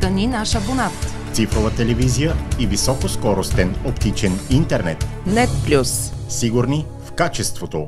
Стани наш абонат. Цифрова телевизия и високоскоростен оптичен интернет. Нет Плюс. Сигурни в качеството.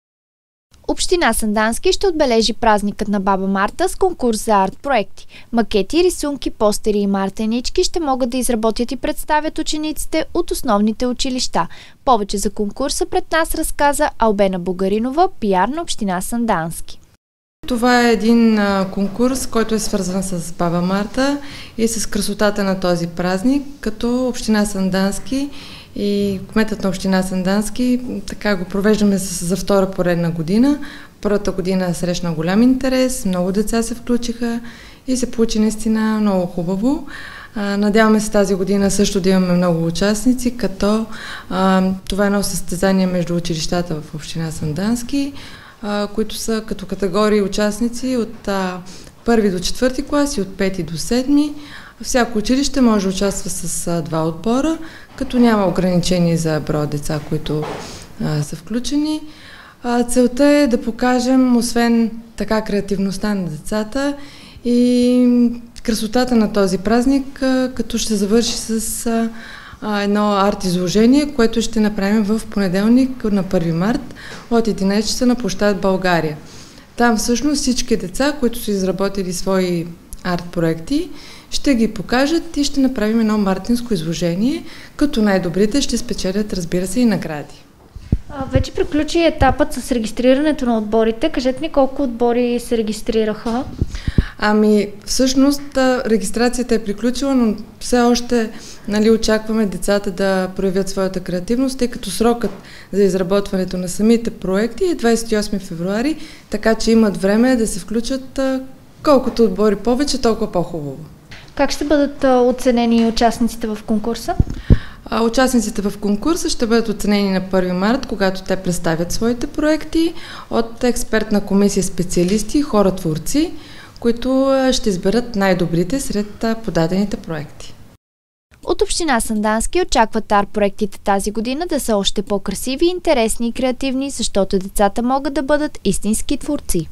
Община Сандански ще отбележи празникът на Баба Марта с конкурс за арт-проекти. Макети, рисунки, постери и мартенички ще могат да изработят и представят учениците от основните училища. Повече за конкурса пред нас разказа Албена Бугаринова, пиар на Община Сандански. Това е един конкурс, който е свързан с Баба Марта и с красотата на този празник, като Община Сандански и кметът на Община Сандански така го провеждаме за втора поредна година. Първата година срещна голям интерес, много деца се включиха и се получи наистина много хубаво. Надяваме се тази година също да имаме много участници, като това е едно състезание между училищата в Община Сандански, които са като категории участници от първи до четвърти клас и от 5 до 7. Всяко училище може да участва с два отбора, като няма ограничение за броя деца, които са включени. Целта е да покажем, освен така креативността на децата и красотата на този празник, като ще завърши с едно арт-изложение, което ще направим в понеделник на 1 март от 11 часа на площад България. Там всъщност всички деца, които са изработили свои арт-проекти, ще ги покажат и ще направим едно мартинско изложение, като най-добрите ще спечелят, разбира се, и награди. Вече приключи етапът с регистрирането на отборите. Кажете ни колко отбори се регистрираха? Всъщност регистрацията е приключила, но все още очакваме децата да проявят своята креативност, тъй като срокът за изработването на самите проекти е 28 февруари, така че имат време да се включат колкото отбори повече, толкова по-хубаво. Как ще бъдат оценени участниците в конкурса? Участниците в конкурса ще бъдат оценени на 1 март, когато те представят своите проекти от експертна комисия специалисти и хора-творци, които ще изберат най-добрите сред подадените проекти. От Община Сандански очакват арт-проектите тази година да са още по-красиви, интересни и креативни, защото децата могат да бъдат истински творци.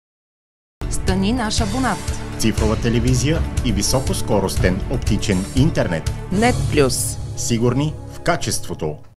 Стани наш абонат. Цифрова телевизия и високоскоростен оптичен интернет. Нет Плюс. Сигурни в качеството.